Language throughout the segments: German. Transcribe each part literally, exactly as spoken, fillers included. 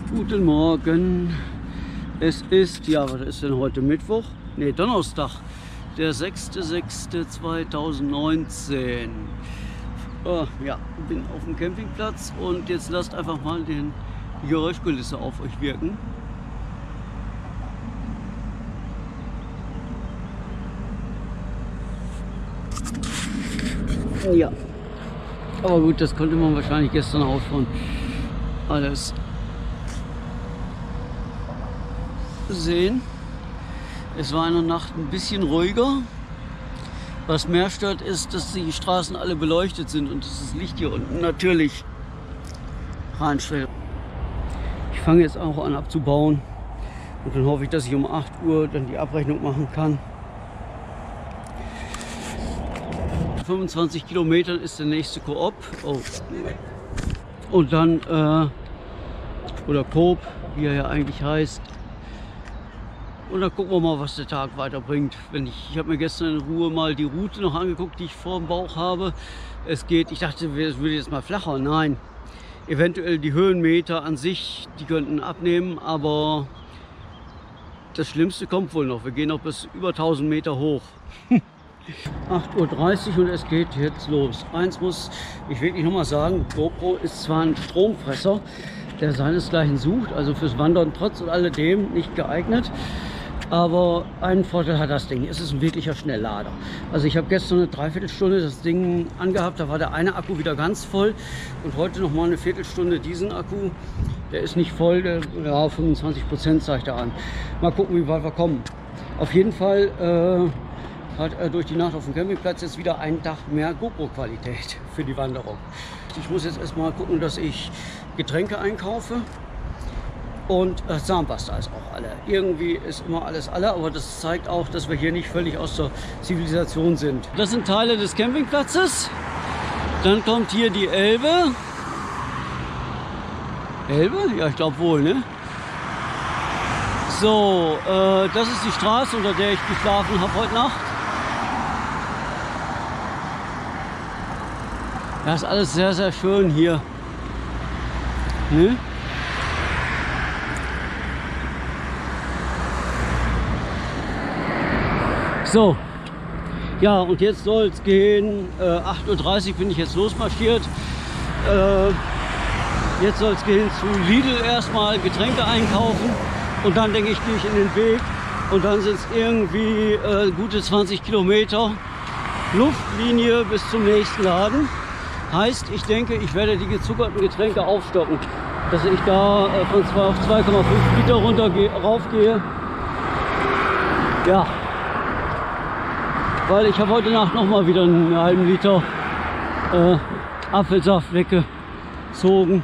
Guten Morgen. Es ist, ja, was ist denn heute? Mittwoch? Ne, Donnerstag, der sechste sechste zweitausendneunzehn. Oh, ja, bin auf dem Campingplatz und jetzt lasst einfach mal den, die Geräuschkulisse auf euch wirken. Oh ja, aber gut, das konnte man wahrscheinlich gestern auch schon alles sehen. Es war in der Nacht ein bisschen ruhiger. Was mehr stört, ist, dass die Straßen alle beleuchtet sind und dass das Licht hier unten natürlich reinstellt. Ich fange jetzt auch an abzubauen und dann hoffe ich, dass ich um acht Uhr dann die Abrechnung machen kann. fünfundzwanzig Kilometern ist der nächste Koop. Oh. Und dann, äh, oder Coop, wie er ja eigentlich heißt. Und dann gucken wir mal, was der Tag weiterbringt. Wenn ich ich habe mir gestern in Ruhe mal die Route noch angeguckt, die ich vor dem Bauch habe. Es geht, ich dachte, es würde jetzt mal flacher. Nein, eventuell die Höhenmeter an sich, die könnten abnehmen, aber das Schlimmste kommt wohl noch. Wir gehen noch bis über tausend Meter hoch. acht Uhr dreißig und es geht jetzt los. Eins muss ich wirklich noch mal sagen, GoPro ist zwar ein Stromfresser, der seinesgleichen sucht, also fürs Wandern trotz und alledem nicht geeignet. Aber einen Vorteil hat das Ding, es ist ein wirklicher Schnelllader. Also ich habe gestern eine Dreiviertelstunde das Ding angehabt, da war der eine Akku wieder ganz voll. Und heute noch mal eine Viertelstunde diesen Akku, der ist nicht voll, der, ja, fünfundzwanzig Prozent zeigt er an. Mal gucken, wie weit wir kommen. Auf jeden Fall äh, hat er durch die Nacht auf dem Campingplatz jetzt wieder einen Tag mehr GoPro-Qualität für die Wanderung. Ich muss jetzt erstmal gucken, dass ich Getränke einkaufe und äh, Zahnpasta ist auch alle. Irgendwie ist immer alles alle, aber das zeigt auch, dass wir hier nicht völlig aus der Zivilisation sind. Das sind Teile des Campingplatzes. Dann kommt hier die Elbe. Elbe? Ja, ich glaube wohl, ne? So, äh, das ist die Straße, unter der ich geschlafen habe heute Nacht. Das ist alles sehr, sehr schön hier. Ne? So, ja, und jetzt soll es gehen. Äh, acht Uhr dreißig bin ich jetzt losmarschiert. Äh, jetzt soll es gehen zu Lidl erstmal Getränke einkaufen und dann denke ich, gehe ich in den Weg und dann sind es irgendwie äh, gute zwanzig Kilometer Luftlinie bis zum nächsten Laden. Heißt, ich denke, ich werde die gezuckerten Getränke aufstocken, dass ich da äh, von zwei auf zwei Komma fünf Liter runter raufgehe. Ja, weil ich habe heute Nacht noch mal wieder einen halben Liter äh, Apfelsaft weggezogen.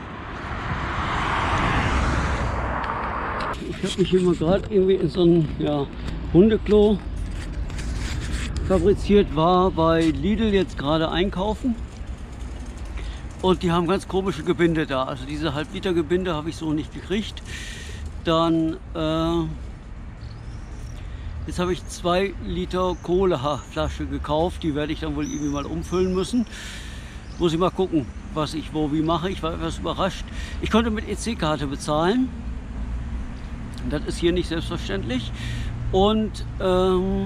Ich habe mich hier mal gerade irgendwie in so ein, ja, Hundeklo fabriziert, war bei Lidl jetzt gerade einkaufen. Und die haben ganz komische Gebinde da. Also diese Halb-Liter Gebinde habe ich so nicht gekriegt. Dann, äh, jetzt habe ich zwei Liter Cola-Flasche gekauft. Die werde ich dann wohl irgendwie mal umfüllen müssen. Muss ich mal gucken, was ich wo wie mache. Ich war etwas überrascht. Ich konnte mit E C-Karte bezahlen. Das ist hier nicht selbstverständlich. Und ähm,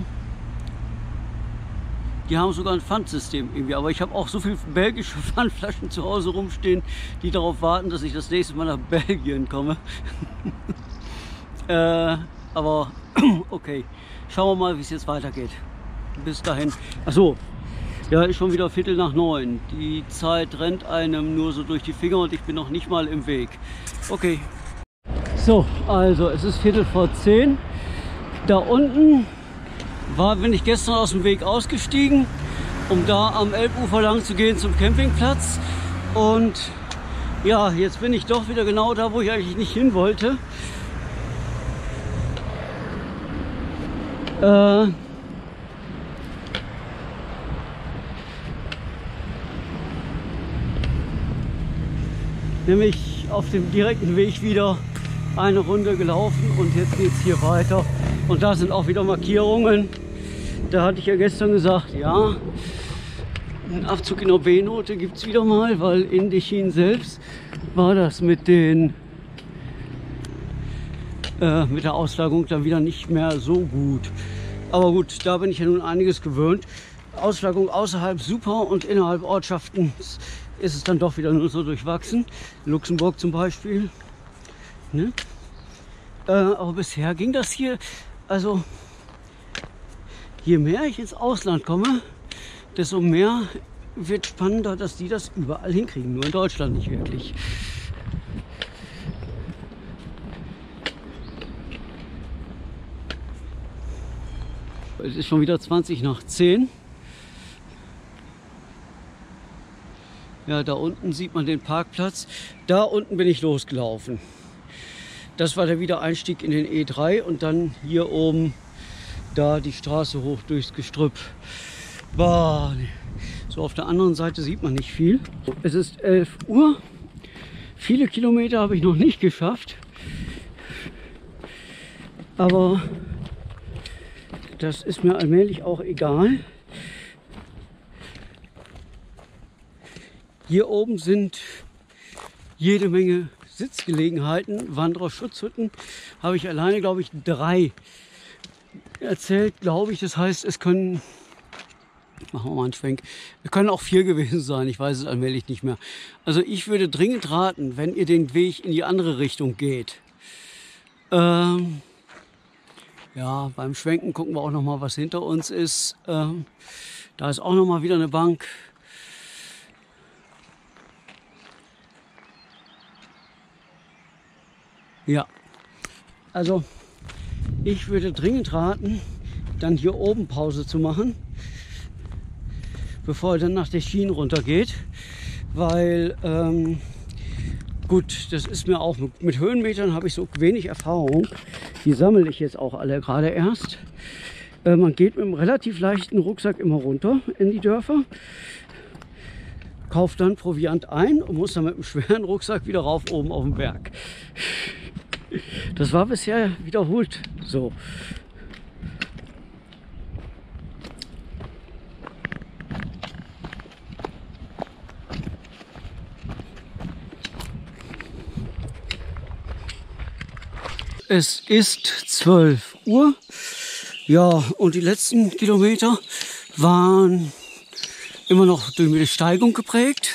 die haben sogar ein Pfandsystem irgendwie, aber ich habe auch so viele belgische Pfandflaschen zu Hause rumstehen, die darauf warten, dass ich das nächste Mal nach Belgien komme. äh, aber okay, schauen wir mal, wie es jetzt weitergeht. Bis dahin. Achso, ja, ist schon wieder Viertel nach neun. Die Zeit rennt einem nur so durch die Finger und ich bin noch nicht mal im Weg. Okay. So, also es ist Viertel vor zehn. Da unten war, bin ich gestern aus dem Weg ausgestiegen, um da am Elbufer lang zu gehen zum Campingplatz. Und ja, jetzt bin ich doch wieder genau da, wo ich eigentlich nicht hin wollte. Äh, nämlich auf dem direkten Weg wieder eine Runde gelaufen und jetzt geht es hier weiter. Und da sind auch wieder Markierungen. Da hatte ich ja gestern gesagt, ja, einen Abzug in der B-Note gibt es wieder mal, weil in Dechin selbst war das mit den äh, mit der Auslagerung dann wieder nicht mehr so gut. Aber gut, da bin ich ja nun einiges gewöhnt. Auslagerung außerhalb super und innerhalb Ortschaften ist es dann doch wieder nur so durchwachsen. Luxemburg zum Beispiel. Ne? Äh, aber bisher ging das hier, also je mehr ich ins Ausland komme, desto mehr wird spannender, dass die das überall hinkriegen. Nur in Deutschland nicht wirklich. Es ist schon wieder zwanzig nach zehn. Ja, da unten sieht man den Parkplatz. Da unten bin ich losgelaufen. Das war der Wiedereinstieg in den E drei und dann hier oben da die Straße hoch durchs Gestrüpp. Boah, so auf der anderen Seite sieht man nicht viel. Es ist elf Uhr. Viele Kilometer habe ich noch nicht geschafft. Aber das ist mir allmählich auch egal. Hier oben sind jede Menge Sitzgelegenheiten, Wanderer-Schutzhütten. Habe ich alleine, glaube ich, drei erzählt, glaube ich. Das heißt, es können, machen wir mal einen Schwenk, es können auch vier gewesen sein. Ich weiß es allmählich nicht mehr. Also ich würde dringend raten, wenn ihr den Weg in die andere Richtung geht. Ähm, ja, beim Schwenken gucken wir auch noch mal, was hinter uns ist. Ähm, da ist auch noch mal wieder eine Bank. Ja, also ich würde dringend raten, dann hier oben Pause zu machen, bevor er dann nach der Schiene runtergeht, weil ähm, gut, das ist mir auch, mit Höhenmetern habe ich so wenig Erfahrung, die sammle ich jetzt auch alle gerade erst. Äh, man geht mit einem relativ leichten Rucksack immer runter in die Dörfer, kauft dann Proviant ein und muss dann mit einem schweren Rucksack wieder rauf oben auf den Berg. Das war bisher wiederholt so. Es ist zwölf Uhr. Ja, und die letzten Kilometer waren immer noch durch eine Steigung geprägt,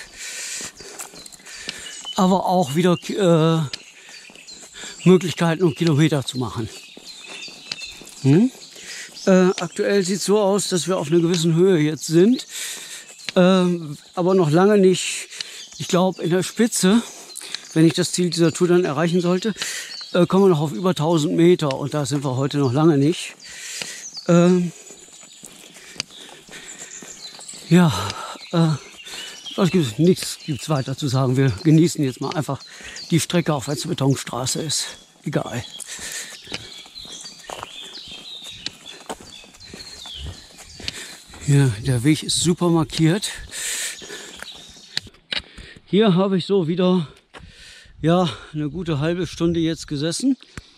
aber auch wieder äh, Möglichkeiten, um Kilometer zu machen. Hm? Äh, aktuell sieht es so aus, dass wir auf einer gewissen Höhe jetzt sind, ähm, aber noch lange nicht, ich glaube in der Spitze, wenn ich das Ziel dieser Tour dann erreichen sollte, äh, kommen wir noch auf über tausend Meter und da sind wir heute noch lange nicht. Ähm, ja, äh, was gibt's, nichts gibt's weiter zu sagen. Wir genießen jetzt mal einfach die Strecke, auch wenn es Betonstraße ist. Egal. Ja, der Weg ist super markiert. Hier habe ich so wieder ja, eine gute halbe Stunde jetzt gesessen,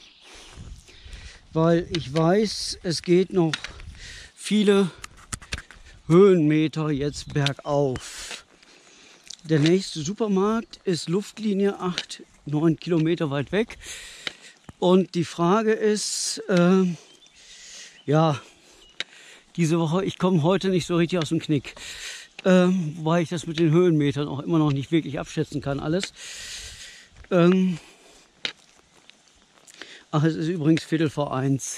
weil ich weiß, es geht noch viele Höhenmeter jetzt bergauf. Der nächste Supermarkt ist Luftlinie acht, neun Kilometer weit weg. Und die Frage ist, äh, ja, diese Woche, ich komme heute nicht so richtig aus dem Knick. Ähm, wobei ich das mit den Höhenmetern auch immer noch nicht wirklich abschätzen kann, alles. Ähm, ach, es ist übrigens Viertel vor eins.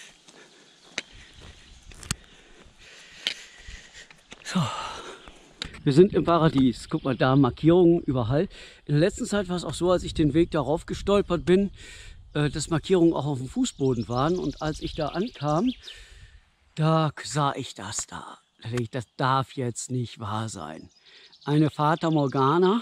So. Wir sind im Paradies. Guck mal, da Markierungen überall. In der letzten Zeit war es auch so, als ich den Weg darauf gestolpert bin, äh, dass Markierungen auch auf dem Fußboden waren. Und als ich da ankam, da sah ich das da. Da denke ich, das darf jetzt nicht wahr sein. Eine Fata Morgana.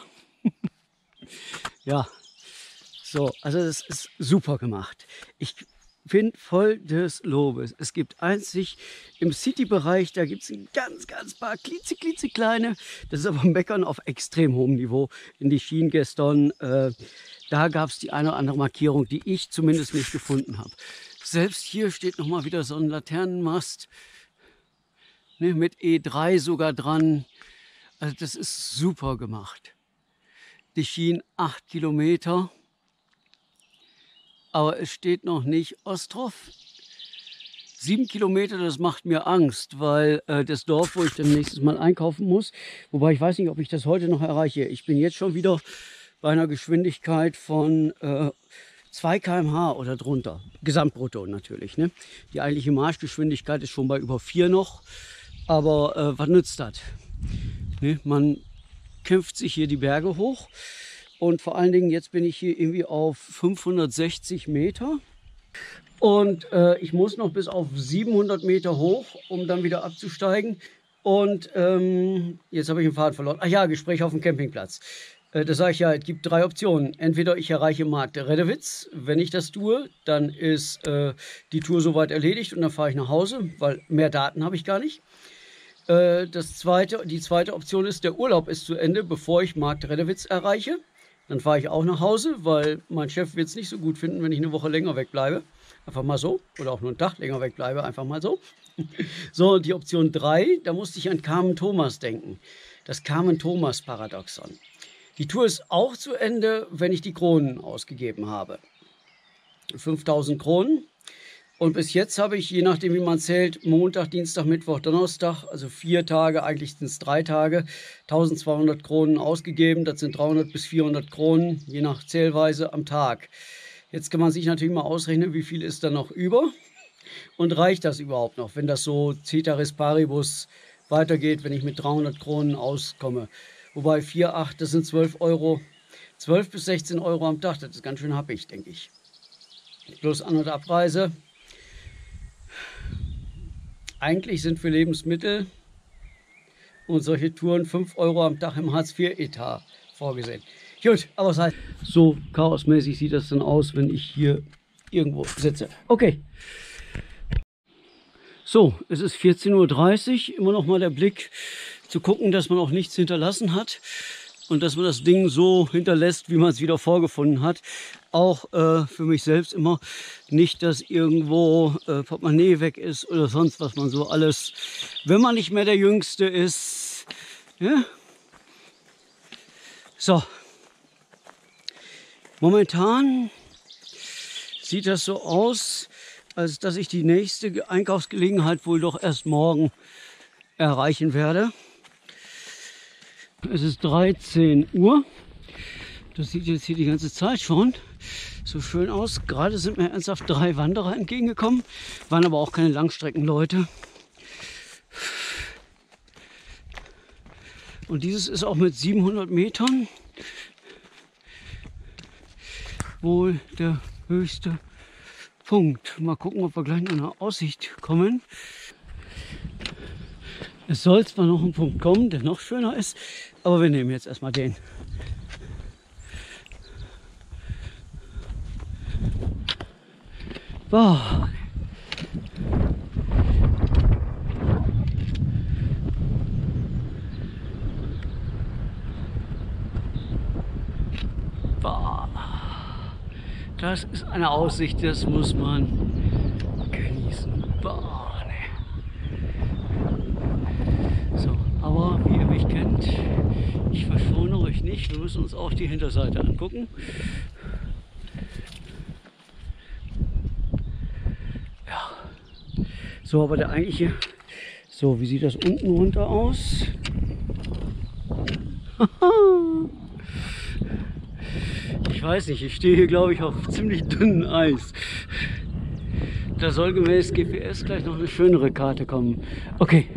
Ja, so, also das ist super gemacht. Ich bin voll des Lobes. Es gibt einzig im City-Bereich, da gibt es ein ganz, ganz paar klitzeklitzekleine, das ist aber Meckern auf extrem hohem Niveau. In die Schienen gestern, äh, da gab es die eine oder andere Markierung, die ich zumindest nicht gefunden habe. Selbst hier steht nochmal wieder so ein Laternenmast, ne, mit E drei sogar dran. Also das ist super gemacht. Die Schienen acht Kilometer. aber es steht noch nicht Ostrov. Sieben Kilometer, das macht mir Angst, weil äh, das Dorf, wo ich dann nächstes Mal einkaufen muss, wobei ich weiß nicht, ob ich das heute noch erreiche. Ich bin jetzt schon wieder bei einer Geschwindigkeit von äh, zwei Kilometer pro Stunde oder drunter. Gesamtbrutto natürlich. Ne? Die eigentliche Marschgeschwindigkeit ist schon bei über vier noch. Aber äh, was nützt das? Ne? Man kämpft sich hier die Berge hoch. Und vor allen Dingen, jetzt bin ich hier irgendwie auf fünfhundertsechzig Meter. Und äh, ich muss noch bis auf siebenhundert Meter hoch, um dann wieder abzusteigen. Und ähm, jetzt habe ich den Faden verloren. Ach ja, Gespräch auf dem Campingplatz. Äh, das sage ich ja, es gibt drei Optionen. Entweder ich erreiche Markt Redewitz. Wenn ich das tue, dann ist äh, die Tour soweit erledigt und dann fahre ich nach Hause, weil mehr Daten habe ich gar nicht. Äh, das zweite, die zweite Option ist, der Urlaub ist zu Ende, bevor ich Markt Redewitz erreiche. Dann fahre ich auch nach Hause, weil mein Chef wird es nicht so gut finden, wenn ich eine Woche länger wegbleibe. Einfach mal so. Oder auch nur einen Tag länger wegbleibe. Einfach mal so. So, die Option drei, da musste ich an Carmen Thomas denken. Das Carmen Thomas Paradoxon. Die Tour ist auch zu Ende, wenn ich die Kronen ausgegeben habe. fünftausend Kronen. Und bis jetzt habe ich, je nachdem wie man zählt, Montag, Dienstag, Mittwoch, Donnerstag, also vier Tage, eigentlich sind es drei Tage, eintausendzweihundert Kronen ausgegeben. Das sind dreihundert bis vierhundert Kronen, je nach Zählweise am Tag. Jetzt kann man sich natürlich mal ausrechnen, wie viel ist da noch über und reicht das überhaupt noch, wenn das so Ceteris Paribus weitergeht, wenn ich mit dreihundert Kronen auskomme. Wobei vier, acht, das sind zwölf Euro, zwölf bis sechzehn Euro am Tag, das ist ganz schön happig, denke ich. Plus An- und Abreise. Eigentlich sind für Lebensmittel und solche Touren fünf Euro am Tag im Hartz vier Etat vorgesehen. Gut, aber es heißt, so chaosmäßig sieht das dann aus, wenn ich hier irgendwo sitze. Okay. So, es ist vierzehn Uhr dreißig. Immer noch mal der Blick zu gucken, dass man auch nichts hinterlassen hat. Und dass man das Ding so hinterlässt, wie man es wieder vorgefunden hat. Auch äh, für mich selbst immer nicht, dass irgendwo äh, Portemonnaie weg ist oder sonst was man so alles, wenn man nicht mehr der Jüngste ist. Ja? So. Momentan sieht das so aus, als dass ich die nächste Einkaufsgelegenheit wohl doch erst morgen erreichen werde. Es ist dreizehn Uhr. Das sieht jetzt hier die ganze Zeit schon so schön aus. Gerade sind mir ernsthaft drei Wanderer entgegengekommen. Waren aber auch keine Langstreckenleute. Und dieses ist auch mit siebenhundert Metern wohl der höchste Punkt. Mal gucken, ob wir gleich in eine Aussicht kommen. Es soll zwar noch ein Punkt kommen, der noch schöner ist, aber wir nehmen jetzt erstmal den. Boah. Boah. Das ist eine Aussicht, das muss man genießen. Boah, ne. So, aber wie ihr mich kennt, ich verschone euch nicht. Wir müssen uns auch die Hinterseite angucken. Ja. So, aber der eigentliche. So, wie sieht das unten runter aus? Ich weiß nicht, ich stehe hier, glaube ich, auf ziemlich dünnem Eis. Da soll gemäß G P S gleich noch eine schönere Karte kommen. Okay.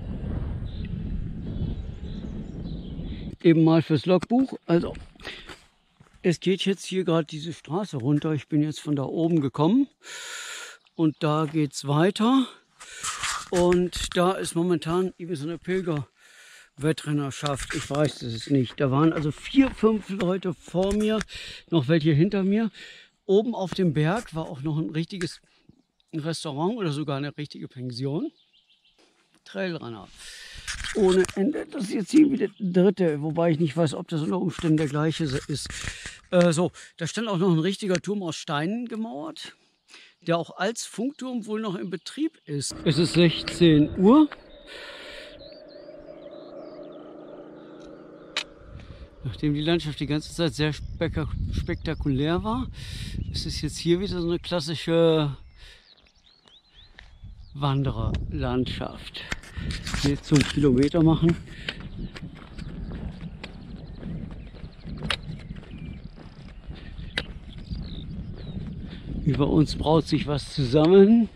Eben mal fürs Logbuch. Also, es geht jetzt hier gerade diese Straße runter. Ich bin jetzt von da oben gekommen. Und da geht es weiter. Und da ist momentan irgendwie so eine Pilgerwettrennerschaft. Ich weiß es nicht. Da waren also vier, fünf Leute vor mir, noch welche hinter mir. Oben auf dem Berg war auch noch ein richtiges Restaurant oder sogar eine richtige Pension. Trailrunner. Ohne Ende. Das ist jetzt hier wieder der dritte, wobei ich nicht weiß, ob das unter Umständen der gleiche ist. Äh, so, da stand auch noch ein richtiger Turm aus Steinen gemauert, der auch als Funkturm wohl noch in Betrieb ist. Es ist sechzehn Uhr. Nachdem die Landschaft die ganze Zeit sehr spek spektakulär war, ist es jetzt hier wieder so eine klassische Wandererlandschaft. Jetzt zum Kilometer machen. Über uns braut sich was zusammen.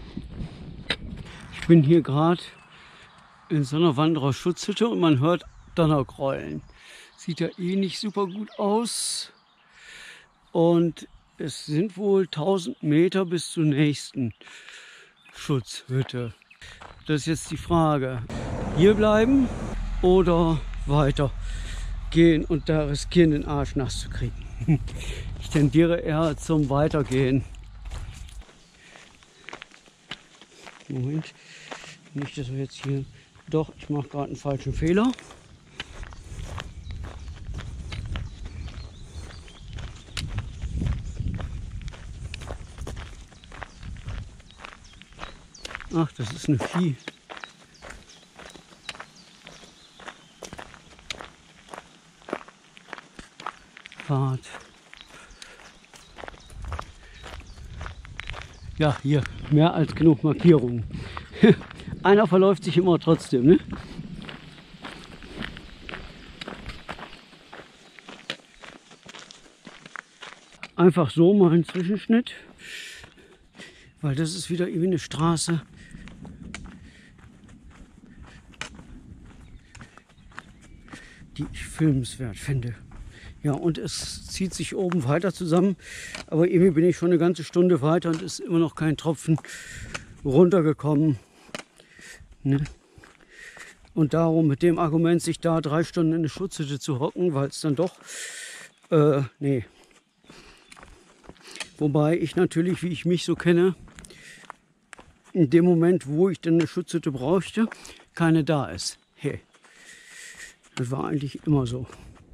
Ich bin hier gerade in so einer Wandererschutzhütte und man hört Donnergrollen. Sieht ja eh nicht super gut aus. Und es sind wohl tausend Meter bis zur nächsten Schutzhütte. Das ist jetzt die Frage. Hier bleiben oder weiter gehen und da riskieren, den Arsch nass zu kriegen. Ich tendiere eher zum Weitergehen. Moment, nicht, dass wir jetzt hier... Doch, ich mache gerade einen falschen Fehler. Ach, das ist eine Vieh. Fahrt. Ja, hier mehr als genug Markierungen. Einer verläuft sich immer trotzdem, ne? Einfach so mal ein Zwischenschnitt, weil das ist wieder irgendwie eine Straße. Die ich filmenswert finde. Ja, und es zieht sich oben weiter zusammen, aber irgendwie bin ich schon eine ganze Stunde weiter und ist immer noch kein Tropfen runtergekommen. Ne? Und darum mit dem Argument, sich da drei Stunden in eine Schutzhütte zu hocken, weil es dann doch, äh, nee. Wobei ich natürlich, wie ich mich so kenne, in dem Moment, wo ich dann eine Schutzhütte brauchte, keine da ist. Hey, das war eigentlich immer so.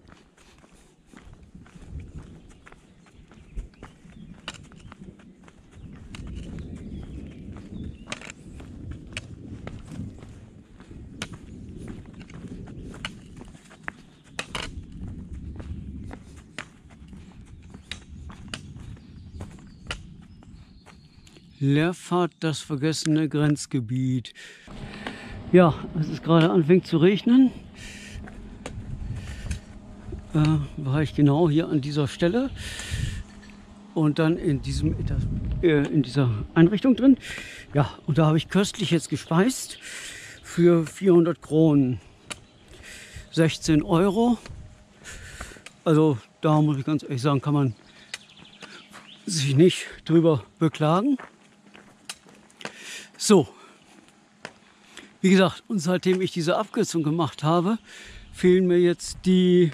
Leerfahrt, das vergessene Grenzgebiet. Ja, als es gerade anfängt zu regnen, äh, war ich genau hier an dieser Stelle und dann in, diesem, äh, in dieser Einrichtung drin. Ja, und da habe ich köstlich jetzt gespeist für vierhundert Kronen. sechzehn Euro. Also da muss ich ganz ehrlich sagen, kann man sich nicht drüber beklagen. So, wie gesagt, und seitdem ich diese Abkürzung gemacht habe, fehlen mir jetzt die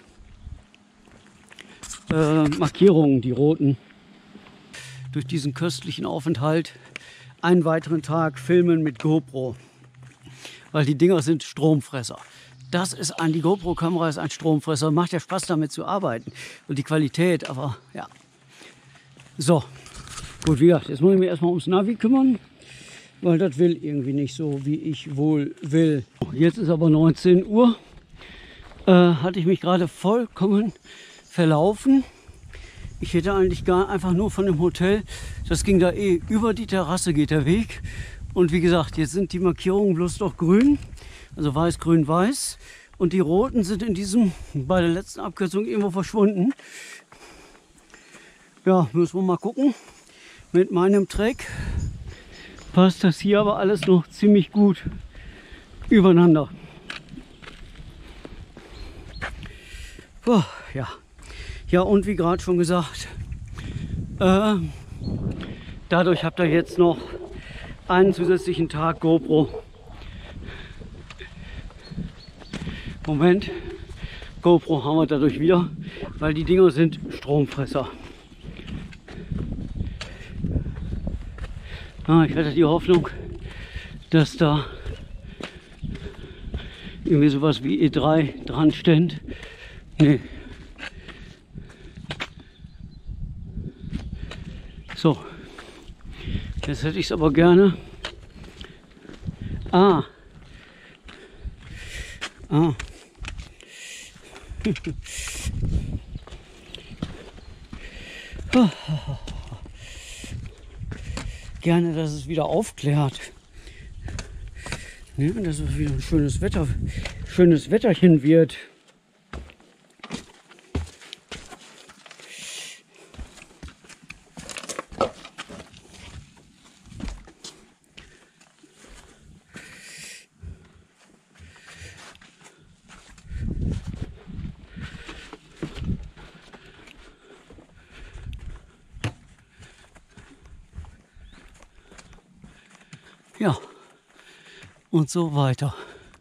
äh, Markierungen, die roten. Durch diesen köstlichen Aufenthalt einen weiteren Tag filmen mit GoPro, weil die Dinger sind Stromfresser. Das ist ein, die GoPro-Kamera ist ein Stromfresser, macht ja Spaß damit zu arbeiten und die Qualität, aber ja. So, gut, wie gesagt, jetzt muss ich mich erstmal ums Navi kümmern. Weil das will irgendwie nicht so, wie ich wohl will. Jetzt ist aber neunzehn Uhr. Äh, hatte ich mich gerade vollkommen verlaufen. Ich hätte eigentlich gar einfach nur von dem Hotel, das ging da eh über die Terrasse geht der Weg. Und wie gesagt, jetzt sind die Markierungen bloß noch grün. Also weiß, grün, weiß. Und die roten sind in diesem, bei der letzten Abkürzung irgendwo verschwunden. Ja, müssen wir mal gucken. Mit meinem Track passt das hier aber alles noch ziemlich gut übereinander. Oh, ja. Ja, und wie gerade schon gesagt, äh, dadurch habt ihr jetzt noch einen zusätzlichen Tag GoPro. Moment, GoPro haben wir dadurch wieder, weil die Dinger sind Stromfresser. Ah, ich hatte die Hoffnung, dass da irgendwie sowas wie E drei dran steht. Nee. So, jetzt hätte ich es aber gerne. Ah. Ah. Gerne, dass es wieder aufklärt. Ne, dass es wieder ein schönes Wetter, schönes Wetterchen wird. Ja, und so weiter.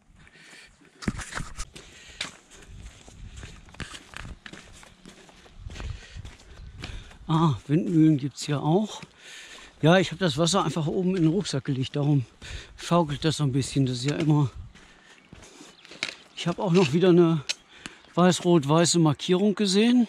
Ah, Windmühlen gibt es hier auch. Ja, ich habe das Wasser einfach oben in den Rucksack gelegt, darum schaukelt das so ein bisschen. Das ist ja immer... Ich habe auch noch wieder eine weiß-rot-weiße Markierung gesehen.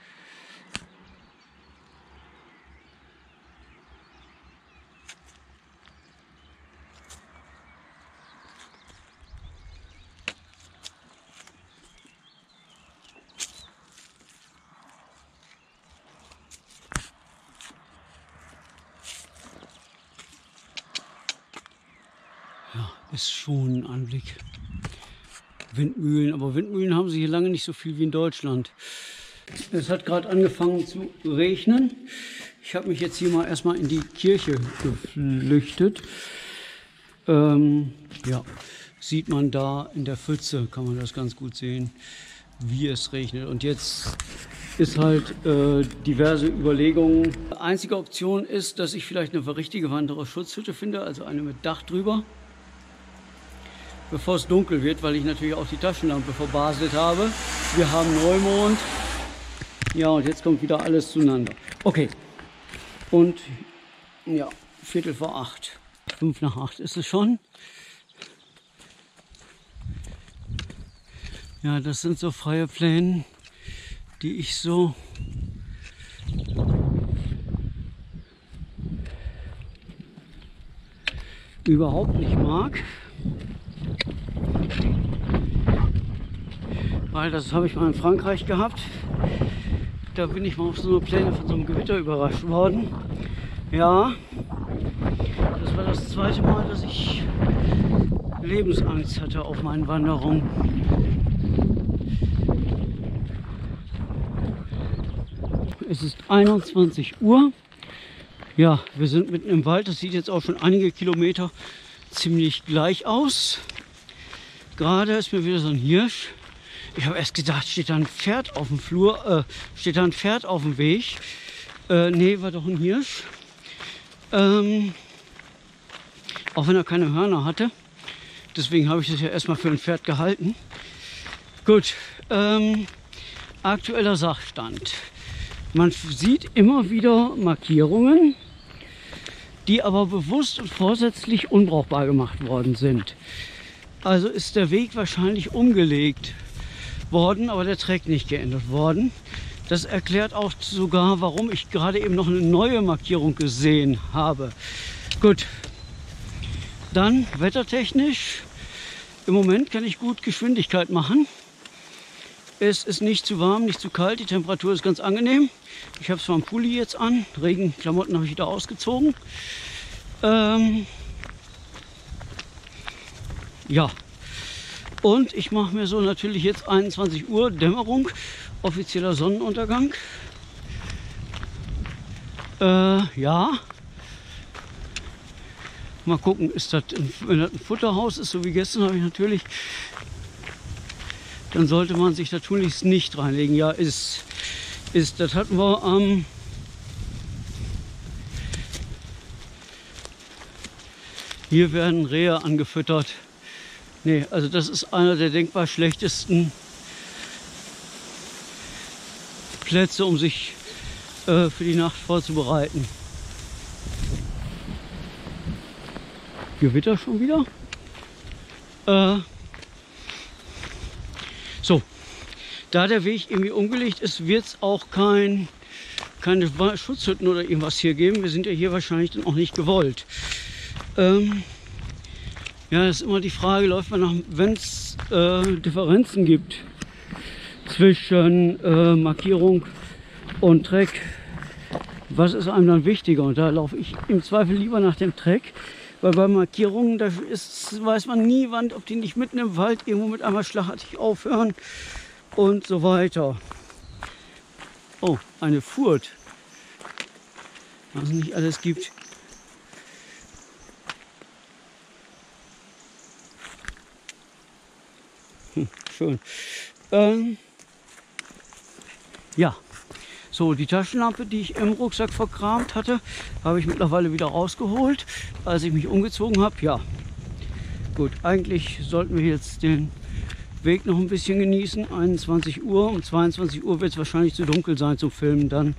Ja, ist schon ein Anblick. Windmühlen, aber Windmühlen haben sie hier lange nicht so viel wie in Deutschland. Es hat gerade angefangen zu regnen. Ich habe mich jetzt hier mal erstmal in die Kirche geflüchtet. Ähm, ja, sieht man da in der Pfütze, kann man das ganz gut sehen, wie es regnet. Und jetzt ist halt äh, diverse Überlegungen. Die einzige Option ist, dass ich vielleicht eine richtige Wanderer-Schutzhütte finde, also eine mit Dach drüber, bevor es dunkel wird, weil ich natürlich auch die Taschenlampe verbaselt habe. Wir haben Neumond. Ja, und jetzt kommt wieder alles zueinander. Okay. Und ja, Viertel vor acht. Fünf nach acht ist es schon. Ja, das sind so freie Pläne, die ich so überhaupt nicht mag. Weil das habe ich mal in Frankreich gehabt. Da bin ich mal auf so eine Pläne von so einem Gewitter überrascht worden. Ja, das war das zweite Mal, dass ich Lebensangst hatte auf meinen Wanderungen. Es ist einundzwanzig Uhr. Ja, wir sind mitten im Wald. Das sieht jetzt auch schon einige Kilometer ziemlich gleich aus. Gerade ist mir wieder so ein Hirsch. Ich habe erst gedacht, steht da ein Pferd auf dem Flur, äh, steht da ein Pferd auf dem Weg. Äh, nee, war doch ein Hirsch. Ähm, auch wenn er keine Hörner hatte. Deswegen habe ich das ja erstmal für ein Pferd gehalten. Gut, ähm, aktueller Sachstand. Man sieht immer wieder Markierungen, die aber bewusst und vorsätzlich unbrauchbar gemacht worden sind. Also ist der Weg wahrscheinlich umgelegt worden, aber der Track nicht geändert worden. Das erklärt auch sogar, warum ich gerade eben noch eine neue Markierung gesehen habe. Gut, dann wettertechnisch. Im Moment kann ich gut Geschwindigkeit machen. Es ist nicht zu warm, nicht zu kalt, die Temperatur ist ganz angenehm. Ich habe zwar einen Pulli jetzt an, Regenklamotten habe ich wieder ausgezogen. Ähm, ja, und ich mache mir so natürlich jetzt einundzwanzig Uhr Dämmerung, offizieller Sonnenuntergang. Äh, ja, mal gucken, ist das ein, wenn das ein Futterhaus ist, so wie gestern, habe ich natürlich, dann sollte man sich da tunlichst nicht reinlegen. Ja, ist, ist, das hatten wir am ähm, hier werden Rehe angefüttert. Nee, also das ist einer der denkbar schlechtesten Plätze, um sich äh, für die Nacht vorzubereiten. Gewitter schon wieder. Äh, so, da der Weg irgendwie umgelegt ist, wird es auch kein, keine Schutzhütten oder irgendwas hier geben. Wir sind ja hier wahrscheinlich dann auch nicht gewollt. Ähm, ja, das ist immer die Frage, läuft man nach, wenn es äh, Differenzen gibt zwischen äh, Markierung und Track, was ist einem dann wichtiger? Und da laufe ich im Zweifel lieber nach dem Track, weil bei Markierungen, da ist, weiß man nie, wann, ob die nicht mitten im Wald irgendwo mit einmal schlagartig aufhören und so weiter. Oh, eine Furt. Was es nicht alles gibt. Hm, schön. Ähm, ja. So, die Taschenlampe, die ich im Rucksack verkramt hatte, habe ich mittlerweile wieder rausgeholt, als ich mich umgezogen habe. Ja, gut, eigentlich sollten wir jetzt den Weg noch ein bisschen genießen. einundzwanzig Uhr, um zweiundzwanzig Uhr wird es wahrscheinlich zu dunkel sein zum Filmen dann.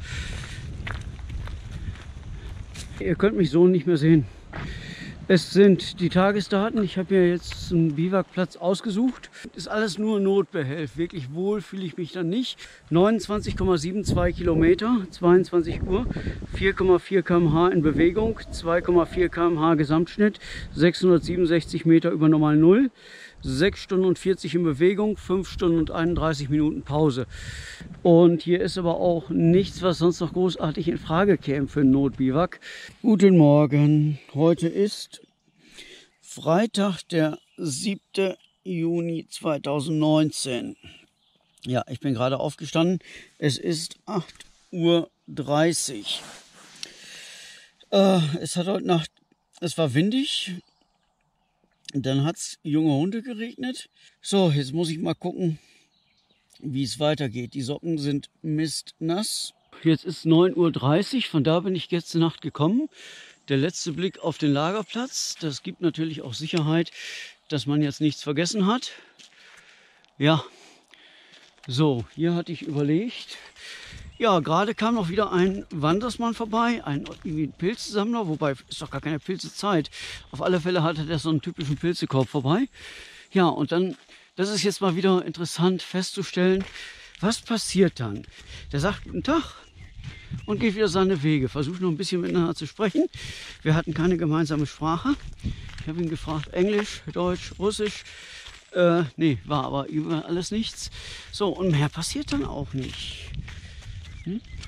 Ihr könnt mich so nicht mehr sehen. Es sind die Tagesdaten. Ich habe mir jetzt einen Biwakplatz ausgesucht. Ist alles nur Notbehelf. Wirklich wohl fühle ich mich dann nicht. neunundzwanzig Komma zweiundsiebzig Kilometer, zweiundzwanzig Uhr, vier Komma vier Kilometer pro Stunde in Bewegung, zwei Komma vier Kilometer pro Stunde Gesamtschnitt, sechshundertsiebenundsechzig Meter über Normal Null, sechs Stunden und vierzig in Bewegung, fünf Stunden und einunddreißig Minuten Pause. Und hier ist aber auch nichts, was sonst noch großartig in Frage käme für einen Notbiwak. Guten Morgen. Heute ist Freitag, der siebte Juni zweitausendneunzehn. Ja, ich bin gerade aufgestanden. Es ist acht Uhr dreißig. Äh, es hat heute Nacht, es war windig. Dann hat es junge Hunde geregnet. So, jetzt muss ich mal gucken, wie es weitergeht. Die Socken sind mistnass. Jetzt ist neun Uhr dreißig, von da bin ich letzte Nacht gekommen. Der letzte Blick auf den Lagerplatz. Das gibt natürlich auch Sicherheit, dass man jetzt nichts vergessen hat. Ja, so, hier hatte ich überlegt. Ja, gerade kam noch wieder ein Wandersmann vorbei, ein irgendwie Pilzesammler, wobei ist doch gar keine Pilzezeit. Auf alle Fälle hatte der so einen typischen Pilzekorb vorbei. Ja, und dann, das ist jetzt mal wieder interessant festzustellen, was passiert dann? Der sagt guten Tag und geht wieder seine Wege. Versucht noch ein bisschen miteinander zu sprechen. Wir hatten keine gemeinsame Sprache. Ich habe ihn gefragt, Englisch, Deutsch, Russisch. Äh, nee, war aber über alles nichts. So, und mehr passiert dann auch nicht. Hm?